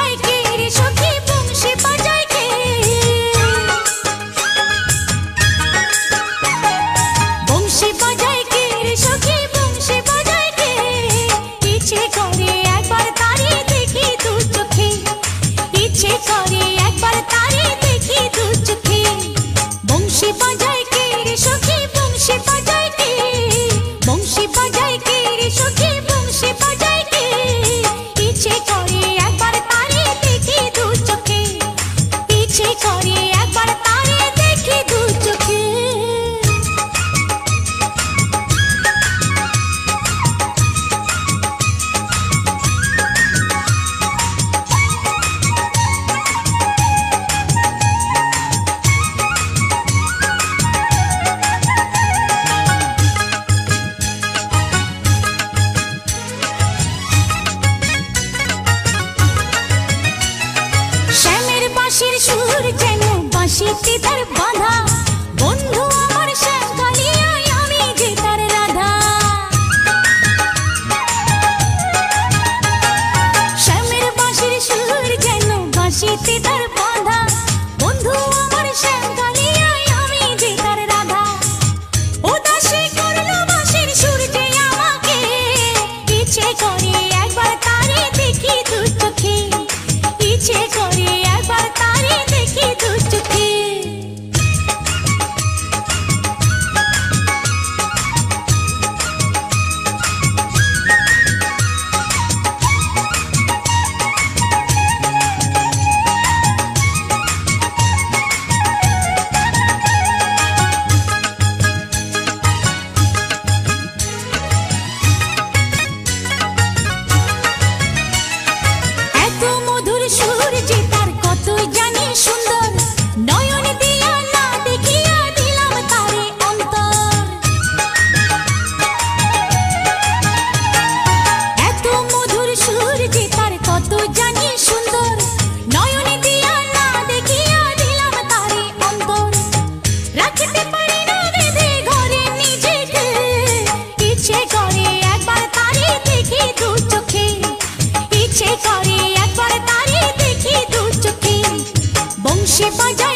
বাজায় কে রে সখী বংশী বাজায় কে বংশী বাজায় কে রে সখী বংশী বাজায় কে ইচ্ছে করে একবার তারে দেখি দু চোখে ইচ্ছে করে একবার তারে দেখি দু চোখে বংশী বাজায় কে রে সখী বংশী বাজায় কে বংশী বাজায় কে রে সখী বংশী বাজায় কে ইচ্ছে করে একবার তারে দেখি দু চোখে ইচ্ছে করে একবার তারে দেখি দু চোখে শ্যামের বাঁশির সুর যেন বাঁশিতে তার বাঁধা বন্ধু আমার শ্যাম কালিয়ায় আমি যে তার রাধা শ্যামের বাঁশির সুর যেন বাঁশিতে তার বাঁধা বন্ধু আমার শ্যাম কালিয়ায় আমি যে তার রাধা উদাসী করলো বাঁশির সুর যে আমাকে ইচ্ছে করে একবার তারে দেখি দু চোখে ইচ্ছে করে একবার তারে দেখি দু চোখে এত মধুর সুর যে তার কত জানি সুন্দর নয়ন দিয়া না দেখিয়া দিলাম তারে অন্তর এত মধুর সুর যে তার কত জানি সুন্দর নয়ন দিয়া না দেখিয়া দিলাম তারে অন্তর রাখতে পারি না বেঁধে ঘরে নিজেকে ইচ্ছে করে একবার তারে দেখি দু চোখে ইচ্ছে করে একবার তারে দেখি দু চোখে বংশী বাজায়